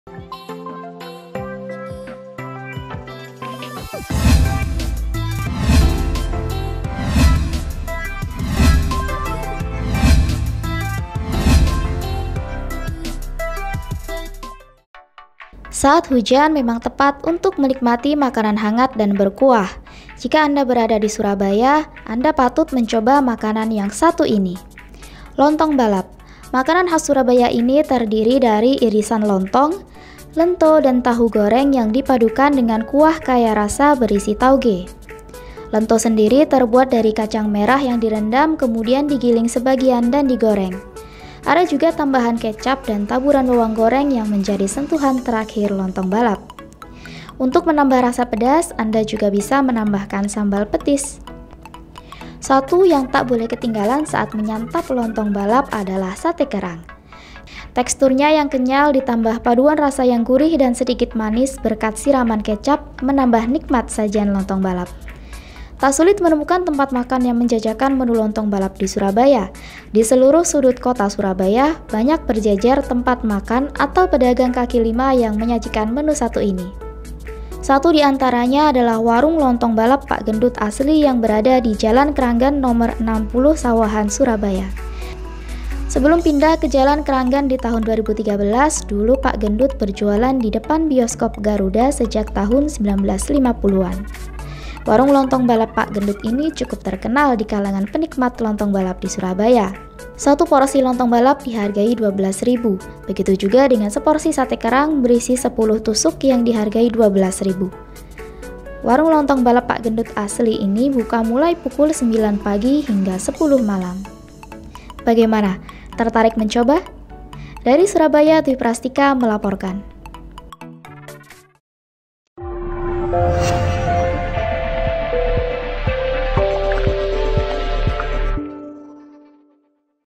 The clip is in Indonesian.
Saat hujan memang tepat untuk menikmati makanan hangat dan berkuah. Jika Anda berada di Surabaya, Anda patut mencoba makanan yang satu ini. Lontong balap. Makanan khas Surabaya ini terdiri dari irisan lontong, lento, dan tahu goreng yang dipadukan dengan kuah kaya rasa berisi tauge. Lento sendiri terbuat dari kacang merah yang direndam kemudian digiling sebagian dan digoreng. Ada juga tambahan kecap dan taburan bawang goreng yang menjadi sentuhan terakhir lontong balap. Untuk menambah rasa pedas, Anda juga bisa menambahkan sambal petis. Satu yang tak boleh ketinggalan saat menyantap lontong balap adalah sate kerang. Teksturnya yang kenyal ditambah paduan rasa yang gurih dan sedikit manis berkat siraman kecap menambah nikmat sajian lontong balap. Tak sulit menemukan tempat makan yang menjajakan menu lontong balap di Surabaya. Di seluruh sudut kota Surabaya, banyak berjejer tempat makan atau pedagang kaki lima yang menyajikan menu satu ini. Satu di antaranya adalah warung lontong balap Pak Gendut asli yang berada di Jalan Keranggan nomor 60 Sawahan, Surabaya. Sebelum pindah ke Jalan Keranggan di tahun 2013, dulu Pak Gendut berjualan di depan bioskop Garuda sejak tahun 1950-an. Warung lontong balap Pak Gendut ini cukup terkenal di kalangan penikmat lontong balap di Surabaya. Satu porsi lontong balap dihargai Rp12.000, begitu juga dengan seporsi sate kerang berisi 10 tusuk yang dihargai Rp12.000. Warung lontong balap Pak Gendut asli ini buka mulai pukul 9 pagi hingga 10 malam. Bagaimana? Tertarik mencoba? Dari Surabaya, Dwi Prastika melaporkan.